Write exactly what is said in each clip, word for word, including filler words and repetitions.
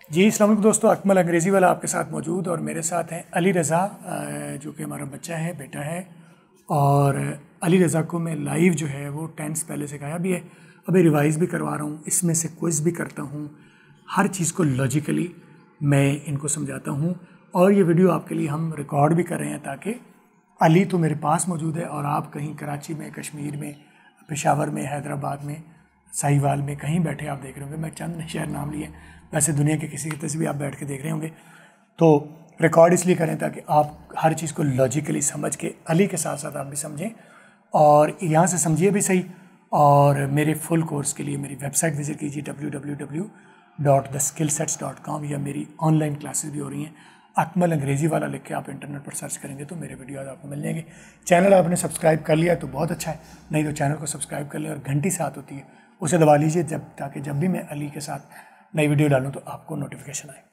जी अस्सलाम वालेकुम दोस्तों, अकमल अंग्रेज़ी वाला आपके साथ मौजूद और मेरे साथ हैं अली रज़ा जो कि हमारा बच्चा है, बेटा है। और अली रज़ा को मैं लाइव जो है वो टेंस पहले सिखाया भी है, अभी रिवाइज़ भी करवा रहा हूँ, इसमें से क्विज़ भी करता हूँ, हर चीज़ को लॉजिकली मैं इनको समझाता हूँ। और ये वीडियो आपके लिए हम रिकॉर्ड भी कर रहे हैं ताकि अली तो मेरे पास मौजूद है और आप कहीं कराची में, कश्मीर में, पेशावर में, हैदराबाद में, साहिवाल में कहीं बैठे आप देख रहे होंगे। मैं चंद शहर नाम लिए, वैसे दुनिया के किसी की तस्वीर आप बैठ के देख रहे होंगे। तो रिकॉर्ड इसलिए करें ताकि आप हर चीज़ को लॉजिकली समझ के अली के साथ साथ आप भी समझें और यहाँ से समझिए भी सही। और मेरे फुल कोर्स के लिए मेरी वेबसाइट विजिट कीजिए W W W dot the skill sets dot com या मेरी ऑनलाइन क्लासेस भी हो रही हैं। अकमल अंग्रेज़ी वाला लिख के आप इंटरनेट पर सर्च करेंगे तो मेरे वीडियो आपको मिल जाएंगे। चैनल आपने सब्सक्राइब कर लिया तो बहुत अच्छा है, नहीं तो चैनल को सब्सक्राइब कर लें और घंटी साथ होती है उसे दबा लीजिए जब ताकि जब भी मैं अली के साथ नई वीडियो डालूं तो आपको नोटिफिकेशन आए।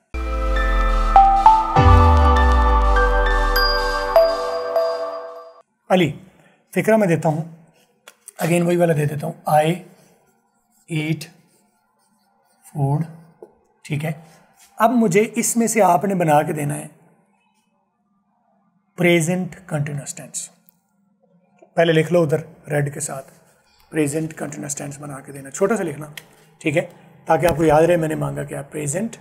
अली फिक्रा मैं देता हूं, अगेन वही वाला दे देता हूं, आई ईट फूड, ठीक है। अब मुझे इसमें से आपने बना के देना है प्रेजेंट कंटिन्यूअस टेंस। पहले लिख लो उधर रेड के साथ, प्रेजेंट कंटिन्यूअस टेंस बना के देना, छोटा सा लिखना, ठीक है, ताकि आपको याद रहे मैंने मांगा क्या, प्रेजेंट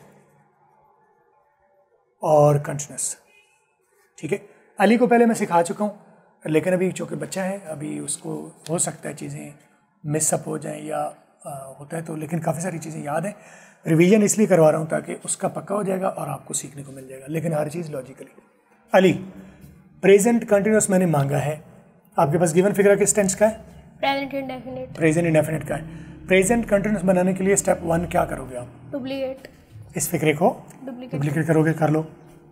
और कंटिन्यूअस, ठीक है। अली को पहले मैं सिखा चुका हूँ, लेकिन अभी चूँकि बच्चा है अभी उसको हो सकता है चीज़ें मिसअप हो जाएं या आ, होता है तो, लेकिन काफ़ी सारी चीज़ें याद है। रिवीजन इसलिए करवा रहा हूँ ताकि उसका पक्का हो जाएगा और आपको सीखने को मिल जाएगा, लेकिन हर चीज़ लॉजिकली। अली प्रेजेंट कंटिन्यूअस मैंने मांगा है, आपके पास गिवन फिगर किस टेंस का है? Present indefinite. प्रेजेंट इंडेफिनिट का है। प्रेजेंट कंटिन्यूअस बनाने के लिए स्टेप वन क्या करोगे आप? डुप्लीकेट। इस फिक्रे को डुप्लीकेट करोगे, कर लो।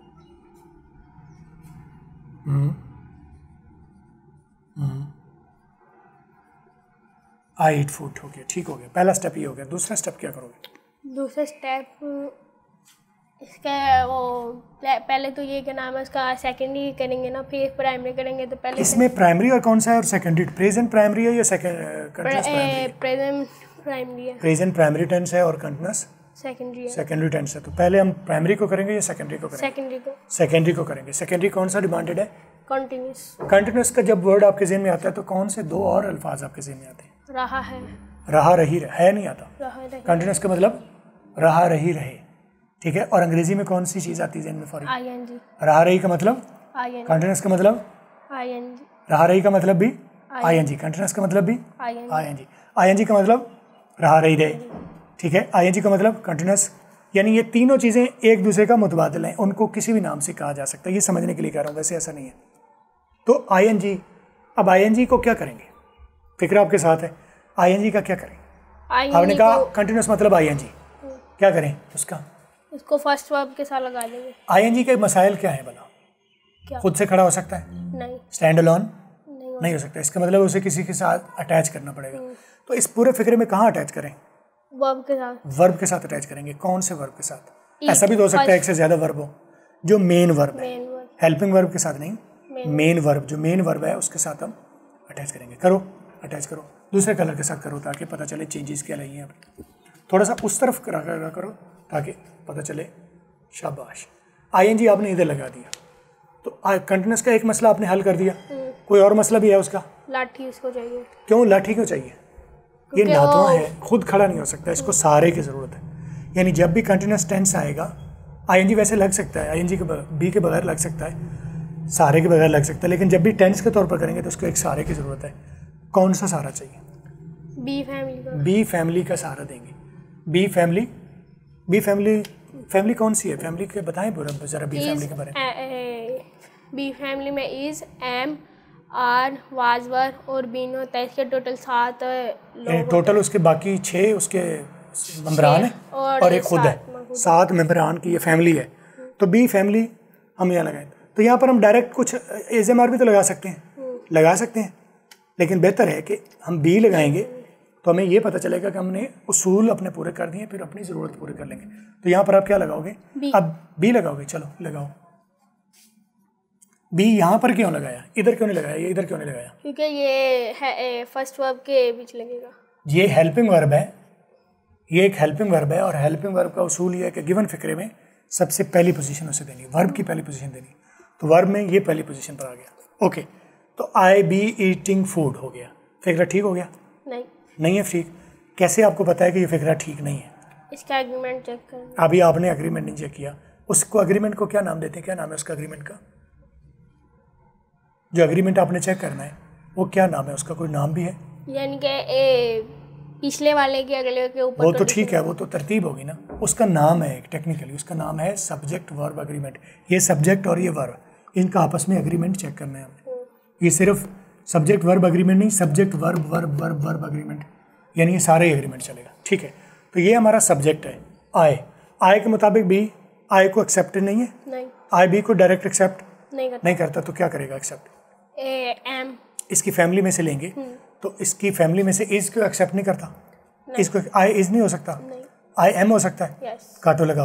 आई ईट फूड, हो गया, ठीक हो गया, पहला स्टेप ये हो गया। दूसरा स्टेप क्या करोगे? दूसरा स्टेप इसका वो पहले तो ये क्या नाम है उसका सेकेंडरी करेंगे ना, फिर प्राइमरी करेंगे। तो पहले इसमें प्राइमरी और कौन सा है और सेकेंडरी? प्रेजेंट प्राइमरी है या second continuous primary? Present primary है। प्रेजेंट प्राइमरी टेंस है और कंटिन्यूअस सेकेंडरी है। सेकेंडरी टेंस है। तो पहले हम प्राइमरी को करेंगे या सेकेंडरी को करेंगे? सेकेंडरी को। सेकेंडरी को करेंगे। सेकेंडरी कौन सा डिमांडेड है? कंटिन्यूअस। कंटिन्यूअस का जब वर्ड आपके ज़हन में आता है तो कौन से दो और अल्फाज आपके ज़हन में आते हैं? रहा है, रहा रही रहे, है नहीं आता। कंटिन्यूअस का मतलब रहा रही रहे, ठीक है। और अंग्रेजी में कौन सी चीज़ आती है ज़हन में? For ING. रहा रही का मतलब कंटिन्यूअस का मतलब आईएनजी। रहा रही का मतलब भी आईएनजी, कंटिन्यूअस का मतलब भी आईएनजी। आईएनजी का मतलब रहा रही रहे, ठीक है। आईएनजी का मतलब कंटिन्यूअस, यानी ये तीनों चीज़ें एक दूसरे का मुतबादिल हैं, उनको किसी भी नाम से कहा जा सकता है, ये समझने के लिए कह रहा हूँ, वैसे ऐसा नहीं है। तो आईएनजी, अब आईएनजी को क्या करेंगे? फिक्र आपके साथ है। आईएनजी का क्या करें? आपने कहा कंटिन्यूअस मतलब आईएनजी, क्या करें उसका? उसको फर्स्ट वर्ब के साथ लगा देंगे। आईएनजी के मसाइल क्या है भला? क्या? खुद से खड़ा हो सकता है? नहीं। स्टैंड अलोन नहीं, नहीं हो सकता। इसका मतलब उसे किसी के साथ अटैच करना पड़ेगा। तो इस पूरे फिक्रे में कहाँ अटैच करें? वर्ब के साथ। वर्ब के साथ अटैच करेंगे। कौन से वर्ब के साथ? ऐसा भी तो हो सकता है एक से ज्यादा वर्ब हो, जो मेन वर्ब है, हेल्पिंग वर्ब के साथ नहीं, मेन वर्ब, जो मेन वर्ब है उसके साथ हम अटैच करेंगे। करो, अटैच करो, दूसरे कलर के साथ करो ताकि पता चले चेंजेस क्या रही हैं। थोड़ा सा उस तरफ करा करा करो ताकि पता चले। शाबाश। आईएनजी आपने इधर लगा दिया तो कंटिन्यूअस का एक मसला आपने हल कर दिया। कोई और मसला भी है उसका? लाठी उसको चाहिए। क्यों लाठी क्यों चाहिए? ये नातवा है, खुद खड़ा नहीं हो सकता, इसको सहारे की ज़रूरत है। यानी जब भी कंटिन्यूअस टेंस आएगा, आईएनजी वैसे लग सकता है, आईएनजी के बी के बगैर लग सकता है, सहारे के बगैर लग सकता है, लेकिन जब भी टेंस के तौर पर करेंगे तो उसको एक सहारे की ज़रूरत है। कौन सा सहारा चाहिए? बी फैमिली का। बी फैमिली का सहारा देंगे। Be family, be family, family कौन सी है? फैमिली के बताएं पूरा जरा बी फैमिली के बारे में। बी फैमिली में is, am, are, was, were और बीन होता है। इसके टोटल सात लोग, टोटल उसके बाकी छः उसके मेंबरान है और, और एक खुद है, सात मेंबरान की ये फैमिली है। तो बी फैमिली हम यहाँ लगाएं। तो यहाँ पर हम डायरेक्ट कुछ एज एम आर भी तो लगा सकते हैं, लगा सकते हैं, लेकिन बेहतर है कि हम बी लगाएंगे तो हमें ये पता चलेगा कि हमने उसूल अपने पूरे कर दिए, फिर अपनी ज़रूरत पूरे कर लेंगे। तो यहाँ पर आप क्या लगाओगे? अब बी लगाओगे। चलो लगाओ। बी यहाँ पर क्यों लगाया? इधर क्यों नहीं लगाया? ये इधर क्यों नहीं लगाया? क्योंकि ये है फर्स्ट वर्ब के बीच लगेगा। ये हेल्पिंग वर्ब है, ये एक हेल्पिंग वर्ब है और हेल्पिंग वर्ब का उसूल ये है कि गिवन फिक्रे में सबसे पहली पोजीशन उसे देनी, वर्ब की पहली पोजीशन देनी। तो वर्ब में ये पहली पोजीशन पर आ गया। ओके, तो आई बी ईटिंग फूड हो गया, फिक्रा ठीक हो गया? नहीं नहीं है ठीक। कैसे आपको पता है कि ये फिक्रा ठीक नहीं है? इसका एग्रीमेंट चेक कर। अभी आपने एग्रीमेंट नहीं चेक किया। उसको एग्रीमेंट को क्या नाम देते हैं? क्या नाम है उसका एग्रीमेंट का? जो एग्रीमेंट आपने चेक करना है वो क्या नाम है उसका? कोई नाम भी है? यानी कि ए पिछले वाले के अगले के ऊपर वो तो ठीक है, वो तो तरतीब होगी ना। उसका नाम है एक टेक्निकली, उसका नाम है सब्जेक्ट वर्ब एग्रीमेंट। ये सब्जेक्ट और ये वर्ब, इनका आपस में एग्रीमेंट चेक करना है हमें। ये सिर्फ सब्जेक्ट वर्ब एग्रीमेंट नहीं, subject verb verb verb verb agreement, यानी ये सारे एग्रीमेंट चलेगा। ठीक है, तो ये हमारा सब्जेक्ट है आई। आई के मुताबिक बी आई को एक्सेप्टेड नहीं है, नहीं आई बी को डायरेक्ट एक्सेप्ट नहीं करता। नहीं करता, तो क्या करेगा एक्सेप्ट? ए एम इसकी फैमिली में से लेंगे तो इसकी फैमिली में से इज को एक्सेप्ट नहीं करता, इसको आई इज नहीं हो सकता, नहीं आई एम हो सकता है। यस काटो लगाओ।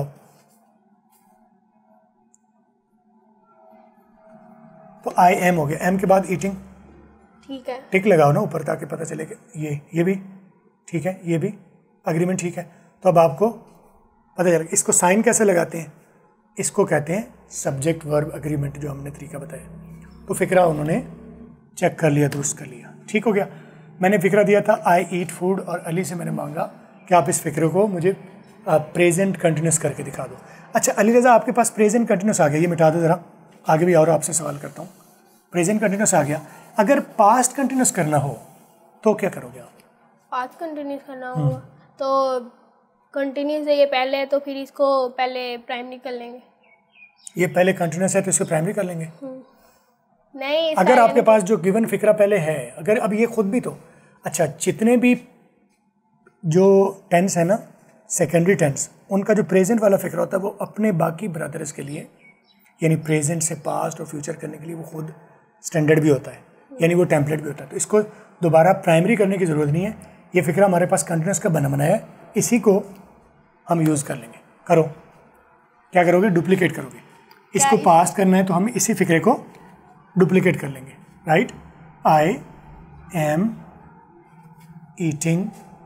तो आई एम हो गया, एम के बाद ईटिंग ठीक है। टिक लगाओ ना ऊपर ताकि पता चले कि ये ये भी ठीक है, ये भी एग्रीमेंट ठीक है। तो अब आपको पता चलेगा। इसको साइन कैसे लगाते हैं? इसको कहते हैं सब्जेक्ट वर्ब एग्रीमेंट, जो हमने तरीका बताया। तो फिक्रा उन्होंने चेक कर लिया, दुरुस्त कर लिया, ठीक हो गया। मैंने फिक्रा दिया था आई ईट फूड और अली से मैंने मांगा कि आप इस फिक्रे को मुझे प्रेजेंट कंटिन्यूस करके दिखा दो। अच्छा अली रज़ा, आपके पास प्रेजेंट कंटिन्यूस आ गया, ये मिटा दो ज़रा, आगे भी और आपसे सवाल करता हूँ। प्रेजेंट कंटिन्यूस आ गया, अगर पास्ट कंटिन्यूस करना हो तो क्या करोगे आप? पास्ट कंटिन्यूस करना होगा तो कंटिन्यूस है ये पहले है तो फिर इसको पहले प्राइमरी कर लेंगे। ये पहले कंटिन्यूस है तो इसको प्राइमरी कर लेंगे। नहीं, अगर आपके पास जो गिवन फिक्रा पहले है, अगर अब ये खुद भी तो अच्छा जितने भी जो टेंस है ना सेकेंडरी टेंस, उनका जो प्रेजेंट वाला फिक्रा होता है वो अपने बाकी ब्रदर्स के लिए, यानी प्रेजेंट से पास्ट और फ्यूचर करने के लिए वो खुद स्टैंडर्ड भी होता है, यानी वो टेम्पलेट भी होता है। तो इसको दोबारा प्राइमरी करने की ज़रूरत नहीं है, ये फिक्रा हमारे पास कंटिन्यूस का बना बनाया है, इसी को हम यूज़ कर लेंगे। करो, क्या करोगे? डुप्लीकेट करोगे। इसको पास्ट करना है तो हम इसी फिक्रे को डुप्लीकेट कर लेंगे। राइट, आई एम ईटिंग,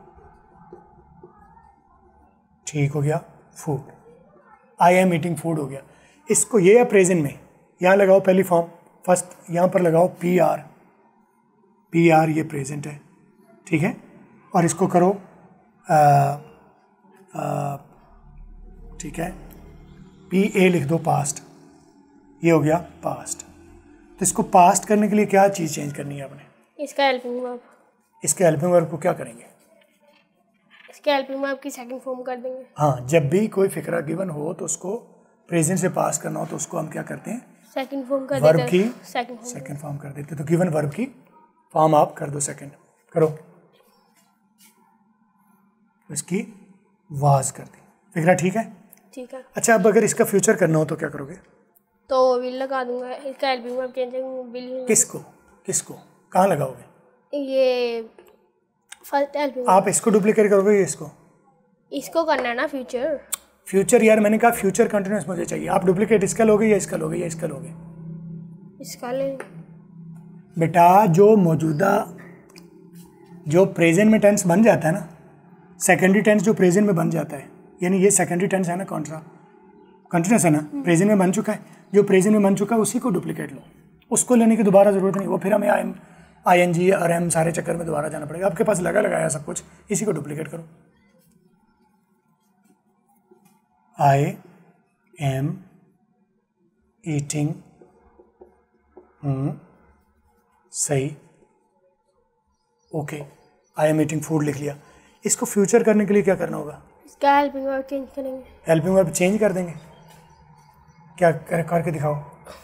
ठीक हो गया, food. I am eating food हो गया। इसको ये है प्रेजेंट में, यहाँ लगाओ पहली फॉर्म, फर्स्ट यहाँ पर लगाओ पी आर, पी आर ये प्रेजेंट है, ठीक है। और इसको करो आ, आ, ठीक है, पी ए लिख दो पास्ट, ये हो गया पास्ट। तो इसको पास्ट करने के लिए क्या चीज़ चेंज करनी है आपने? इसका हेल्पिंग वर्ब। इसके हेल्पिंग वर्ब को क्या करेंगे? इसके हेल्पिंग वर्ब की सेकंड फॉर्म कर देंगे। हाँ, जब भी कोई फिक्रा गिवन हो तो उसको प्रेजेंट से पास करना हो तो उसको हम क्या करते हैं? सेकंड फॉर्म कर वर्ब देते की हैं। सेकंड फॉर्म सेकंड फॉर्म कर देते। तो गिवन वर्ब की फॉर्म आप कर दो, सेकंड करो, इसकी वाज कर दी, फिक्रा ठीक है। ठीक है। अच्छा, अब अगर इसका फ्यूचर करना हो तो क्या करोगे? तो विल लगा दूंगा, इसका हेल्पिंग वर्ब चेंज विल। किसको किसको कहाँ लगाओगे? ये फर्स्ट हेल्पिंग। आप इसको डुप्लीकेट करोगे या इसको? इसको करना है ना फ्यूचर। फ्यूचर यार, मैंने कहा फ्यूचर कंटिन्यूस मुझे चाहिए। आप डुप्लीकेट इसका लोगे या इसका लोगे या इसका लोगे? इसका ले। बेटा, जो मौजूदा जो प्रेजेंट में टेंस बन जाता है ना, सेकेंडरी टेंस जो प्रेजेंट में बन जाता है, यानी ये सेकेंडरी टेंस है ना, कॉन्ट्रा कंटिन्यूस है ना, प्रेजेंट में बन चुका है, जो प्रेजेंट में बन चुका है उसी को डुप्लीकेट लो, उसको लेने की दोबारा ज़रूरत नहीं। वो फिर हमें I am I N G और एम सारे चक्कर में दोबारा जाना पड़ेगा। आपके पास लगा लगाया सब कुछ, इसी को डुप्लीकेट करो। आई एम ईटिंग, सही, okay, I am eating food लिख लिया। इसको फ्यूचर करने के लिए क्या करना होगा? इसका हेल्पिंग वर्ब चेंज करेंगे। हेल्पिंग वर्ब चेंज कर देंगे, क्या कर, करके दिखाओ।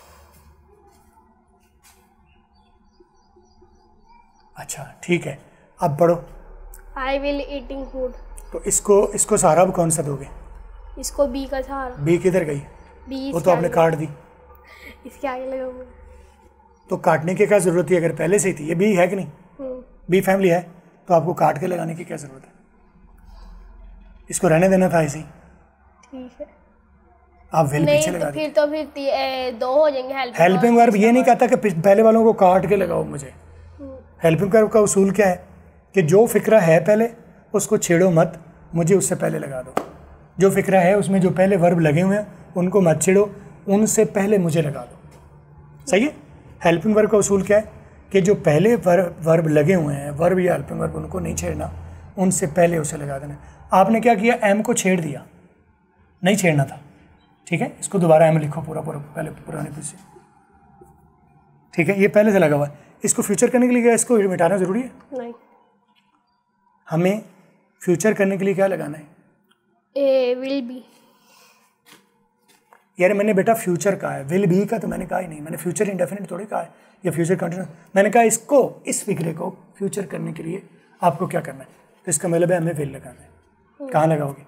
अच्छा ठीक है, अब पढ़ो। I will eating food. तो इसको इसको सहारा अब कौन सा दोगे? इसको बी का सहारा। बी किधर गई? बी वो तो आपने काट दी। इसके आगे लगाऊंगा। तो काटने की क्या ज़रूरत थी? अगर पहले से ही थी, ये बी है कि नहीं? बी फैमिली है, तो आपको काट के लगाने की क्या ज़रूरत है? इसको रहने देना था ऐसे ही। ठीक है, आप विल पीछे तो लगा फिर तो फिर ती- ए, दो हो जाएंगे हेल्पिंग हेल्पिंग वर्ब। ये नहीं कहता कि पहले वालों को काट के लगाओ मुझे। हेल्पिंग वर्ब का उसूल क्या है कि जो फिक्रा है पहले उसको छेड़ो मत, मुझे उससे पहले लगा दो। जो फ़िक्रा है उसमें जो पहले वर्ब लगे हुए हैं उनको मत छेड़ो, उनसे पहले मुझे लगा दो। सही है। हेल्पिंग वर्ब का उसूल क्या है कि जो पहले वर्ब वर्ब लगे हुए हैं, वर्ब या हेल्पिंग वर्ब, उनको नहीं छेड़ना, उनसे पहले उसे लगा देना। आपने क्या किया, एम को छेड़ दिया, नहीं छेड़ना था। ठीक है, इसको दोबारा एम लिखो पूरा पूरा पहले पुराने पेज से। ठीक है, ये पहले से लगा हुआ है। इसको फ्यूचर करने के लिए क्या इसको मिटाना ज़रूरी है? नहीं। हमें फ्यूचर करने के लिए क्या लगाना है? A will be. यार मैंने बेटा फ्यूचर कहा है, विल बी का तो मैंने कहा ही नहीं। मैंने फ्यूचर इंडेफिनिट थोड़ी कहा है या फ्यूचर कंटिन्यूस। मैंने कहा इसको, इस फिक्रे को फ्यूचर करने के लिए आपको क्या करना है। तो इसका मतलब है हमें विल लगाना है। कहाँ लगाओगे?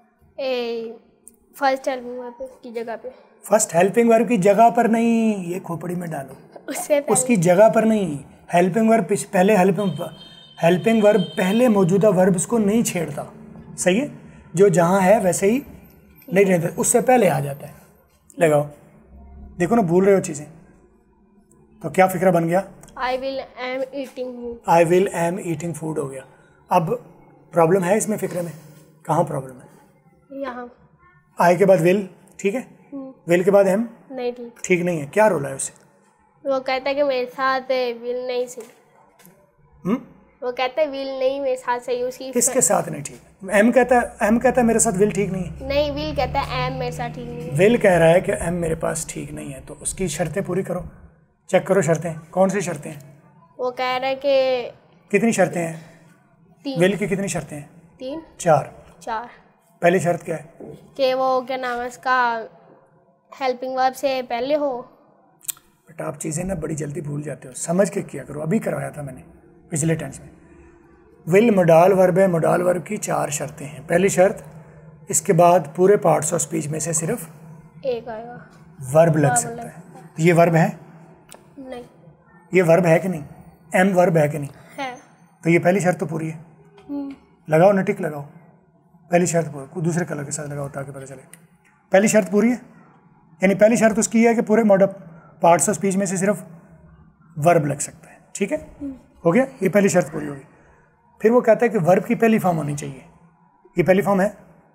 ए फर्स्ट हेल्पिंग वर्ब की जगह पे। फर्स्ट हेल्पिंग वर्ब की जगह पर नहीं, ये खोपड़ी में डालो। उससे उसकी जगह पर नहीं। हेल्पिंग वर्ब पहले हेल्पिंग हेल्पिंग वर्ब पहले मौजूदा वर्ब्स को नहीं छेड़ता। सही है, जो जहाँ है वैसे ही नहीं रहता, उससे पहले आ जाता है। लगाओ, देखो ना भूल रहे हो चीज़ें। तो क्या फिक्रा बन गया? I will am eating food. I will am eating food हो गया। अब प्रॉब्लम है इसमें फिक्रे में? कहाँ प्रॉब्लम है? यहाँ। आई के बाद विल, ठीक है, विल के बाद एम नहीं ठीक। ठीक नहीं है। क्या रोल है उसे? वो कहता है कि मेरे साथ विल नहीं सही। हम्म वो कहता है विल नहीं मेरे साथ सही। उसकी किसके साथ नहीं ठीक? एम कहता है, एम कहता है मेरे साथ विल ठीक नहीं है। नहीं, विल कहता है एम मेरे साथ ठीक नहीं है। विल कह रहा है कि एम मेरे पास ठीक नहीं है, तो उसकी शर्तें पूरी करो। चेक करो शर्तें, कौन सी शर्तें हैं? वो कह रहा है कि कितनी शर्तें हैं? तीन। विल की कितनी शर्तें हैं? तीन चार। चार। पहली शर्त क्या है? कि वो क्या नाम है उसका, हेल्पिंग वर्ब से पहले हो। बेटा आप चीज़ें ना बड़ी जल्दी भूल जाते हो, समझ के किया करो। अभी करवाया था मैंने पिछले टेंस में। विल मोडाल वर्ब है, मोडाल वर्ब की चार शर्तें हैं। पहली शर्त, इसके बाद पूरे पार्ट्स ऑफ स्पीच में से सिर्फ एक आएगा, वर्ब लग सकता है। तो ये वर्ब है? नहीं। ये वर्ब है कि नहीं? एम वर्ब है कि नहीं? है। तो ये पहली शर्त तो पूरी है। लगाओ ना, टिक लगाओ। पहली शर्त पूरी, दूसरे कलर के साथ लगाओ ताकि पता चले। पहली शर्त पूरी है, यानी पहली शर्त उसकी है कि पूरे मॉडल पार्ट्स ऑफ स्पीच में से सिर्फ वर्ब लग सकता है। ठीक है, हो गया, ये पहली शर्त पूरी होगी। फिर वो कहता है कि वर्ब की पहली फॉर्म होनी चाहिए। ये पहली फॉर्म है,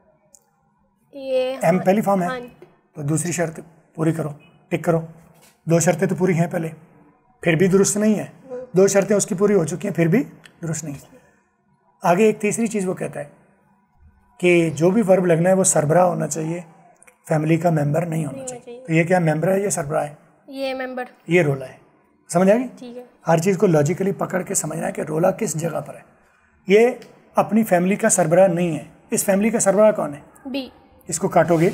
ये एम हाँ, पहली फॉर्म है। हाँ। तो दूसरी शर्त पूरी करो, टिक करो। दो शर्तें तो पूरी हैं पहले, फिर भी दुरुस्त नहीं है। दो शर्तें उसकी पूरी हो चुकी हैं, फिर भी दुरुस्त नहीं है। आगे एक तीसरी चीज़ वो कहता है कि जो भी वर्ब लगना है वो सरबराह होना चाहिए, फैमिली का मेंबर नहीं होना चाहिए। तो ये क्या मेंबर है, ये सरबराह है? ये मेंबर। ये रोला है। समझ आ गई? ठीक है। हर चीज़ को लॉजिकली पकड़ के समझना है कि रोला किस जगह पर है। ये अपनी फैमिली का सरबराह नहीं है। इस फैमिली का सरबराह कौन है? बी। इसको काटोगे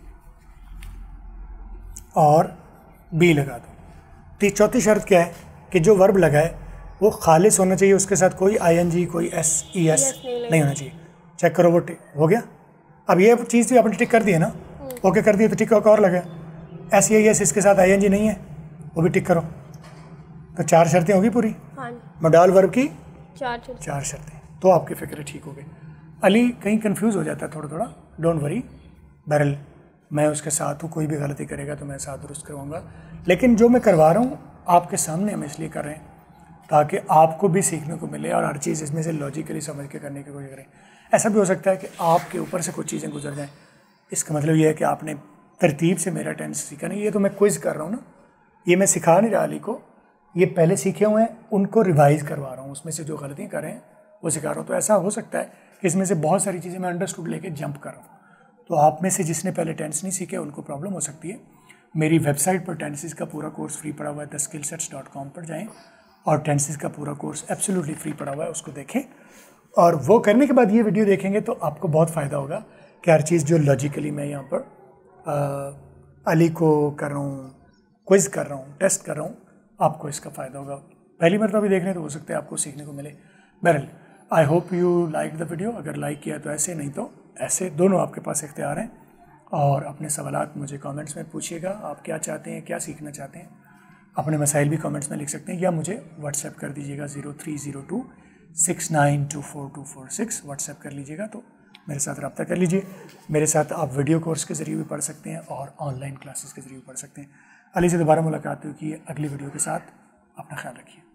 और बी लगा दो। तो चौथी शर्त क्या है कि जो वर्ब लगा है वो खालिस होना चाहिए, उसके साथ कोई आई एन जी, कोई एस ई एस नहीं होना चाहिए। चेक करो, वो टिक हो गया। अब ये चीज़ भी आपने टिक कर दी है ना, ओके कर दिया, तो टिक और लगा। एस ई एस इसके साथ आई एन जी नहीं है, वो भी टिक करो। तो चार शर्तें होगी पूरी। हाँ। मोडाल वर्ब की चार चार शर्तें, तो आपके फिक्र ठीक हो गए। अली कहीं कंफ्यूज हो जाता है थोड़ा थोड़ा, डोंट वरी। बहरहाल मैं उसके साथ हूँ, कोई भी गलती करेगा तो मैं साथ दुरुस्त करवाऊँगा। लेकिन जो मैं करवा रहा हूँ आपके सामने हम इसलिए कर रहे हैं ताकि आपको भी सीखने को मिले और हर चीज़ इसमें से लॉजिकली समझ के करने की कोशिश करें। ऐसा भी हो सकता है कि आपके ऊपर से कुछ चीज़ें गुजर जाएँ, इसका मतलब ये है कि आपने तरतीब से मेरा टेंस सीखा नहीं। ये तो मैं क्विज़ कर रहा हूँ ना, ये मैं सिखा नहीं रहा अली को, ये पहले सीखे हुए हैं उनको रिवाइज़ करवा रहा हूँ, उसमें से जो गलतियाँ कर रहे हैं वो सिखा रहा हूँ। तो ऐसा हो सकता है कि इसमें से बहुत सारी चीज़ें मैं अंडरस्टूड लेके जंप कर रहा हूँ। तो आप में से जिसने पहले टेंस नहीं सीखे उनको प्रॉब्लम हो सकती है। मेरी वेबसाइट पर टेंसेस का पूरा कोर्स फ्री पड़ा हुआ है, the skill sets dot com पर जाएँ और टेंसेस का पूरा कोर्स एब्सोल्युटली फ्री पड़ा हुआ है, उसको देखें। और वो करने के बाद ये वीडियो देखेंगे तो आपको बहुत फ़ायदा होगा कि हर चीज़ जो लॉजिकली मैं यहाँ पर आ, अली को कर रहा हूँ, क्विज़ कर रहा हूँ, टेस्ट कर रहा हूँ, आपको इसका फ़ायदा होगा। पहली मरतबा भी देख रहे हैं तो हो सकता है आपको सीखने को मिले। बहरहाल I hope you like the video. अगर लाइक किया तो ऐसे, नहीं तो ऐसे, दोनों आपके पास इख्तियार हैं। और अपने सवालात मुझे कमेंट्स में पूछिएगा, आप क्या चाहते हैं, क्या सीखना चाहते हैं। अपने मसाइल भी कमेंट्स में लिख सकते हैं या मुझे व्हाट्सएप कर दीजिएगा zero three zero two six nine two four two four six WhatsApp कर लीजिएगा, तो मेरे साथ रब्ता कर लीजिए। मेरे साथ आप वीडियो कोर्स के ज़रिए भी पढ़ सकते हैं और ऑनलाइन क्लासेस के ज़रिए भी पढ़ सकते हैं। अली से दोबारा मुलाकात होगी अगली वीडियो के साथ। अपना ख्याल रखिए।